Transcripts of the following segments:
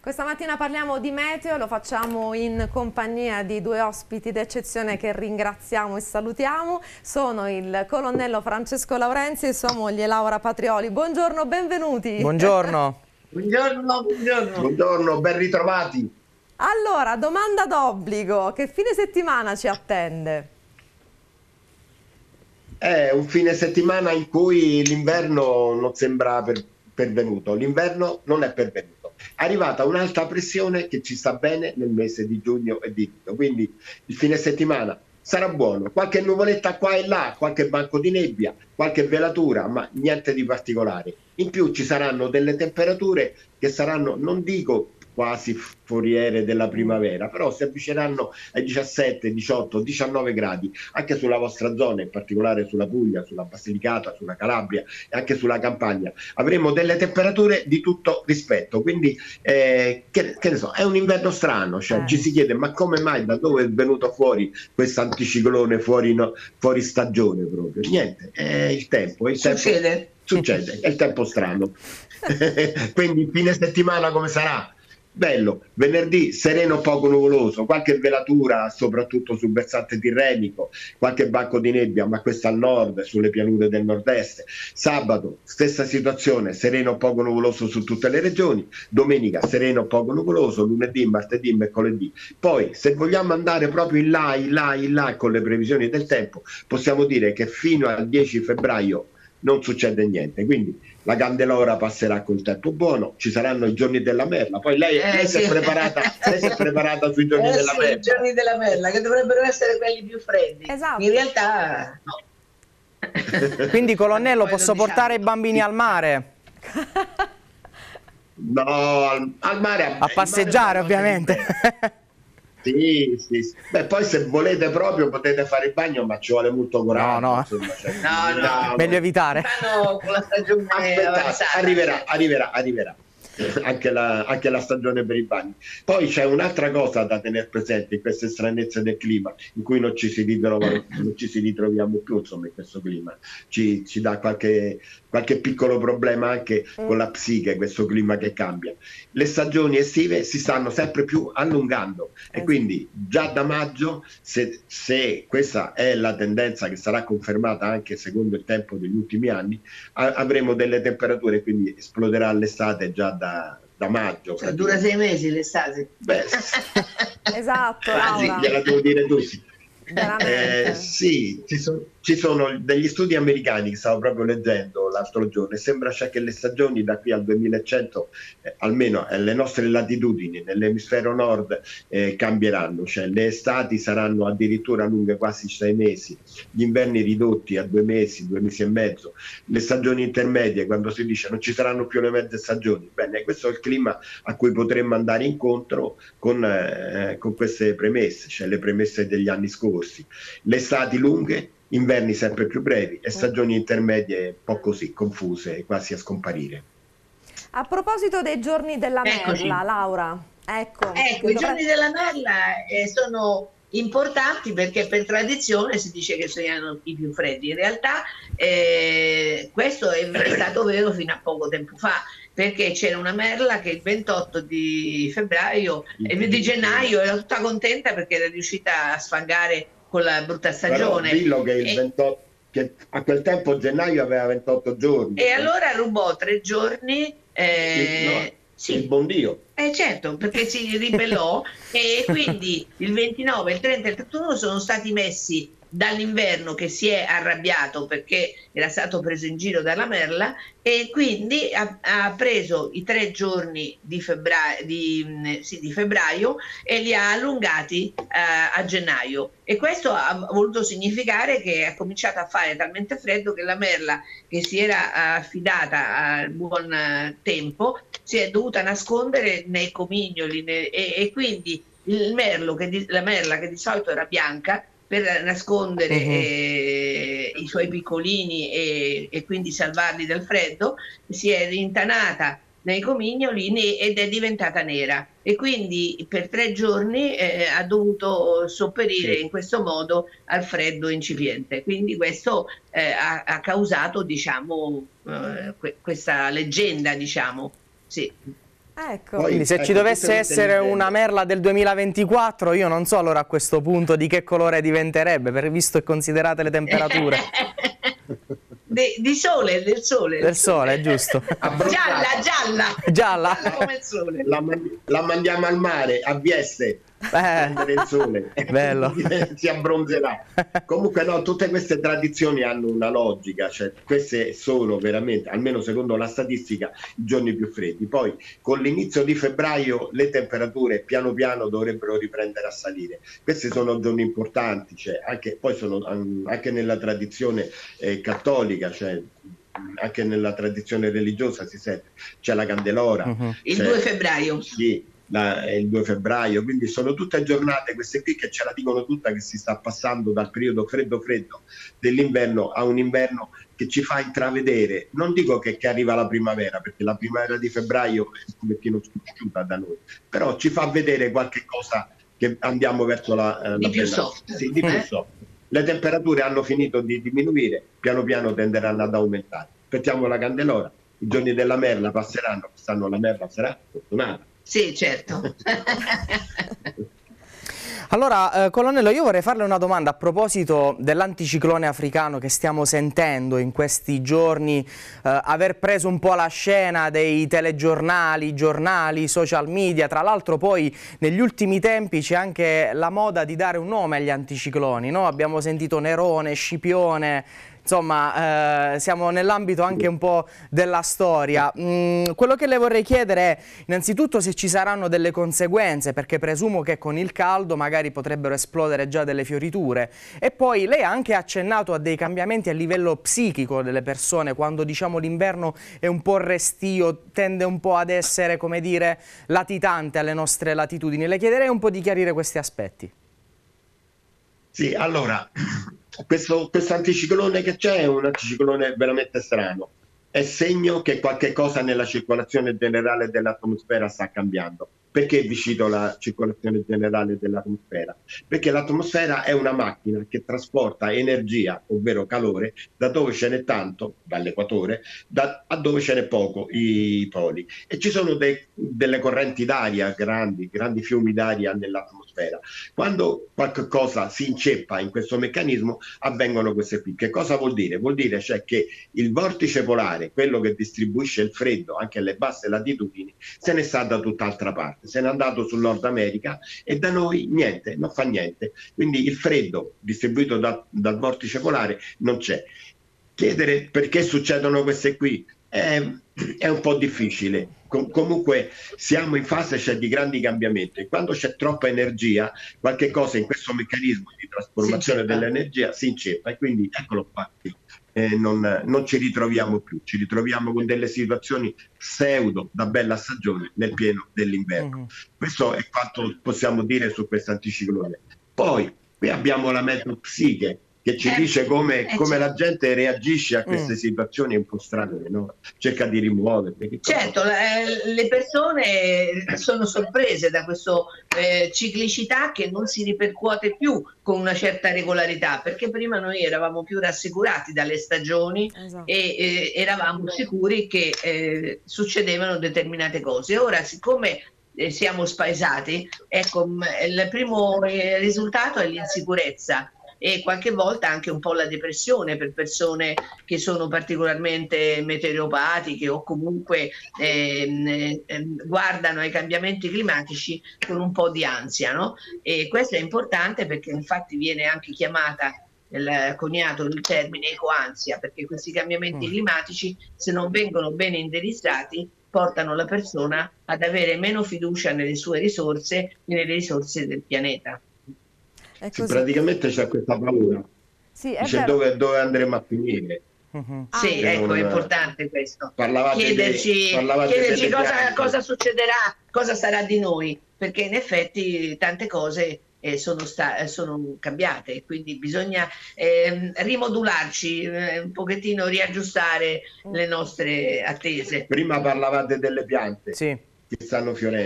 Questa mattina parliamo di meteo, lo facciamo in compagnia di due ospiti d'eccezione che ringraziamo e salutiamo. Sono il colonnello Francesco Laurenzi e sua moglie Laura Patrioli. Buongiorno, benvenuti. Buongiorno. Buongiorno. Buongiorno, ben ritrovati. Allora, domanda d'obbligo, che fine settimana ci attende? È un fine settimana in cui l'inverno non sembra pervenuto, l'inverno non è pervenuto. È arrivata un'alta pressione che ci sta bene nel mese di giugno e di luglio, quindi il fine settimana sarà buono. Qualche nuvoletta qua e là, qualche banco di nebbia, qualche velatura, ma niente di particolare. In più ci saranno delle temperature che saranno, non dico quasi foriere della primavera, però si avvicineranno ai 17, 18, 19 gradi anche sulla vostra zona, in particolare sulla Puglia, sulla Basilicata, sulla Calabria e anche sulla Campania. Avremo delle temperature di tutto rispetto, quindi che ne so, è un inverno strano, cioè ci si chiede ma come mai, da dove è venuto fuori questo anticiclone fuori stagione proprio? Niente, è il tempo, succede, è il tempo strano. Quindi fine settimana come sarà? Bello, venerdì sereno poco nuvoloso, qualche velatura soprattutto sul versante tirrenico, qualche banco di nebbia, ma questo al nord, sulle pianure del nord-est. Sabato stessa situazione, sereno poco nuvoloso su tutte le regioni. Domenica sereno poco nuvoloso, lunedì, martedì, mercoledì. Poi se vogliamo andare proprio in là con le previsioni del tempo, possiamo dire che fino al 10 febbraio non succede niente, quindi la Candelora passerà col tempo buono, ci saranno i giorni della merla, poi lei si è preparata sui giorni della merla. I giorni della merla, che dovrebbero essere quelli più freddi. Esatto. In realtà no. Quindi, colonnello, posso portare i bambini al mare? No, al mare. A passeggiare, ovviamente. Sì. Beh, poi se volete proprio potete fare il bagno, ma ci vuole molto coraggio. No. Insomma, No. Meglio evitare. Con la stagione arriverà. Anche la stagione per i bagni. Poi c'è un'altra cosa da tenere presente in queste stranezze del clima, in cui non ci si ritroviamo più, insomma, in questo clima. Ci dà qualche piccolo problema anche con la psiche, questo clima che cambia. Le stagioni estive si stanno sempre più allungando e quindi già da maggio, se questa è la tendenza che sarà confermata anche secondo il tempo degli ultimi anni, avremo delle temperature, quindi esploderà l'estate già da maggio. Cioè, dura 6 mesi l'estate. Esatto, Laura. Gliela devo dire tutti. Sì, ci sono degli studi americani che stavo proprio leggendo l'altro giorno e sembra che le stagioni da qui al 2100, almeno alle nostre latitudini, nell'emisfero nord, cambieranno, cioè le estati saranno addirittura lunghe quasi 6 mesi, gli inverni ridotti a 2 mesi, 2 mesi e mezzo, le stagioni intermedie, quando si dice non ci saranno più le mezze stagioni. Bene, questo è il clima a cui potremmo andare incontro con queste premesse, cioè le premesse degli anni scorsi. Le estati lunghe, inverni sempre più brevi e stagioni intermedie un po' così, confuse, quasi a scomparire. A proposito dei giorni della merla, Laura, ecco i giorni della merla sono importanti perché per tradizione si dice che sono i più freddi. In realtà questo è stato vero fino a poco tempo fa, perché c'era una merla che il 28 di gennaio era tutta contenta perché era riuscita a sfangare con la brutta stagione. Però dillo che il 28, che a quel tempo gennaio aveva 28 giorni. E allora rubò 3 giorni. Il buon Dio. Certo, perché si ribellò e quindi il 29, il 30 e il 31 sono stati messi dall'inverno che si è arrabbiato perché era stato preso in giro dalla merla e quindi ha preso i 3 giorni di febbraio e li ha allungati a gennaio, e questo ha voluto significare che ha cominciato a fare talmente freddo che la merla, che si era affidata al buon tempo, si è dovuta nascondere nei comignoli e quindi la merla che di solito era bianca, per nascondere i suoi piccolini e quindi salvarli dal freddo, si è rintanata nei comignoli ed è diventata nera, e quindi per 3 giorni ha dovuto sopperire in questo modo al freddo incipiente. Quindi questo ha causato, diciamo, questa leggenda, diciamo. Sì. Ecco. Poi, Quindi se ci ecco, dovesse essere una merla del 2024, io non so allora a questo punto di che colore diventerebbe, visto e considerate le temperature. Di sole, del sole. Del sole, giusto. Gialla Gialla. come il sole. La mandiamo al mare, a Vieste, prendere il sole. Bello. Si abbronzerà. Comunque no, tutte queste tradizioni hanno una logica, cioè queste sono veramente, almeno secondo la statistica, i giorni più freddi. Poi con l'inizio di febbraio le temperature piano piano dovrebbero riprendere a salire. Questi sono giorni importanti, cioè poi sono anche nella tradizione cattolica, cioè anche nella tradizione religiosa si sente, c'è la Candelora. Il 2 febbraio. Sì, il 2 febbraio, quindi sono tutte giornate queste qui che ce la dicono tutta che si sta passando dal periodo freddo dell'inverno a un inverno che ci fa intravedere, non dico che arriva la primavera, perché la primavera di febbraio è un pochettino sconosciuta da noi, però ci fa vedere qualche cosa che andiamo verso la di più soft. Sì, di più soft. Le temperature hanno finito di diminuire, piano piano tenderanno ad aumentare. Aspettiamo la Candelora, i giorni della merla passeranno, quest'anno la merla sarà fortunata. Sì, certo. Allora, colonnello, io vorrei farle una domanda a proposito dell'anticiclone africano che stiamo sentendo in questi giorni, aver preso un po' la scena dei telegiornali, giornali, social media. Tra l'altro poi negli ultimi tempi c'è anche la moda di dare un nome agli anticicloni, no? Abbiamo sentito Nerone, Scipione. Insomma, siamo nell'ambito anche un po' della storia. Quello che le vorrei chiedere è innanzitutto se ci saranno delle conseguenze, perché presumo che con il caldo magari potrebbero esplodere già delle fioriture. E poi lei ha anche accennato a dei cambiamenti a livello psichico delle persone, quando diciamo l'inverno è un po' restio, tende un po' ad essere, come dire, latitante alle nostre latitudini. Le chiederei un po' di chiarire questi aspetti. Sì, allora, questo anticiclone che c'è è un anticiclone veramente strano. È segno che qualche cosa nella circolazione generale dell'atmosfera sta cambiando. Perché vi cito la circolazione generale dell'atmosfera? Perché l'atmosfera è una macchina che trasporta energia, ovvero calore, da dove ce n'è tanto, dall'equatore, a dove ce n'è poco, i poli. E ci sono delle correnti d'aria, grandi fiumi d'aria nell'atmosfera. Quando qualche cosa si inceppa in questo meccanismo, avvengono queste qui. Che cosa vuol dire? Vuol dire cioè che il vortice polare, quello che distribuisce il freddo anche alle basse latitudini, se ne sta da tutt'altra parte. Se n'è andato sul Nord America e da noi niente, non fa niente. Quindi il freddo distribuito dal vortice polare non c'è. Chiedere perché succedono queste qui è un po' difficile. Comunque siamo in fase di grandi cambiamenti e quando c'è troppa energia, qualche cosa in questo meccanismo di trasformazione dell'energia si inceppa e quindi eccolo qua. Non ci ritroviamo più, ci ritroviamo con delle situazioni pseudo da bella stagione nel pieno dell'inverno. Questo è quanto possiamo dire su questo anticiclone. Poi qui abbiamo la metropsiche che ci dice come la gente reagisce a queste situazioni un po' strane, no? Cerca di rimuoverle. Certo, le persone sono sorprese da questa ciclicità che non si ripercuote più con una certa regolarità, perché prima noi eravamo più rassicurati dalle stagioni e eravamo sicuri che succedevano determinate cose. Ora, siccome siamo spaesati, ecco, il primo risultato è l'insicurezza e qualche volta anche un po' la depressione per persone che sono particolarmente meteoropatiche o comunque guardano ai cambiamenti climatici con un po' di ansia, no? E questo è importante perché infatti viene anche chiamata coniato il termine ecoansia, perché questi cambiamenti climatici, se non vengono bene indirizzati, portano la persona ad avere meno fiducia nelle sue risorse e nelle risorse del pianeta. Praticamente c'è questa paura, sì, dice dove andremo a finire. Sì, ecco, è importante questo. Chiederci cosa succederà, cosa sarà di noi, perché in effetti tante cose sono cambiate, quindi bisogna rimodularci, un pochettino riaggiustare le nostre attese. Prima parlavate delle piante che stanno fiorendo.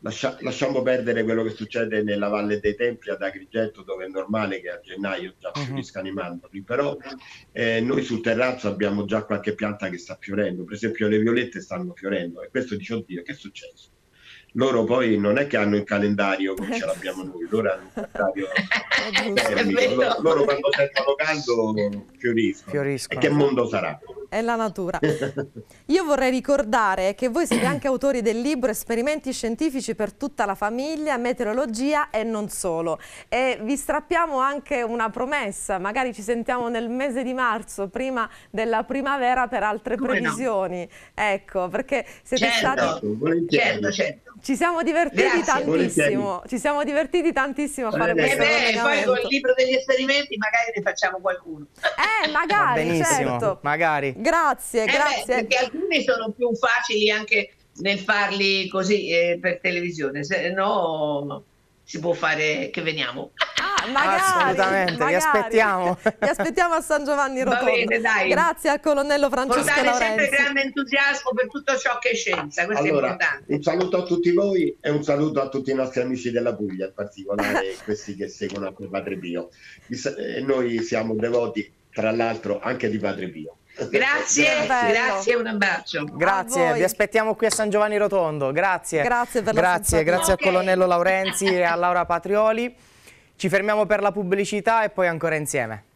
lasciamo perdere quello che succede nella Valle dei Templi ad Agrigento, dove è normale che a gennaio già fioriscano i mandorli, però noi sul terrazzo abbiamo già qualche pianta che sta fiorendo, per esempio le violette stanno fiorendo, e questo dice: oddio, che è successo? Loro poi non è che hanno il calendario come ce l'abbiamo noi, loro hanno il calendario termico. Loro quando sentono caldo fioriscono. E che mondo sarà? È la natura. Io vorrei ricordare che voi siete anche autori del libro Esperimenti scientifici per tutta la famiglia, meteorologia e non solo. E vi strappiamo anche una promessa, magari ci sentiamo nel mese di marzo, prima della primavera, per altre previsioni. No? Ecco, perché siete stati... Certo. Ci siamo divertiti tantissimo, ci siamo divertiti tantissimo a fare questo poi con il libro degli esperimenti magari ne facciamo qualcuno. Magari, certo. Magari. Grazie. Perché alcuni sono più facili anche nel farli così per televisione, se no si può fare che veniamo. Assolutamente, vi aspettiamo. Vi aspettiamo a San Giovanni Rotondo. Va bene, dai. Grazie al colonnello Francesco Laurenzi. sempre grande entusiasmo per tutto ciò che è scienza, questo è importante. Un saluto a tutti voi e un saluto a tutti i nostri amici della Puglia, in particolare questi che seguono anche Padre Pio. Noi siamo devoti, tra l'altro, anche di Padre Pio. Grazie, un abbraccio. Grazie, vi aspettiamo qui a San Giovanni Rotondo. Grazie per la grazie al colonnello Laurenzi e a Laura Patrioli. Ci fermiamo per la pubblicità e poi ancora insieme.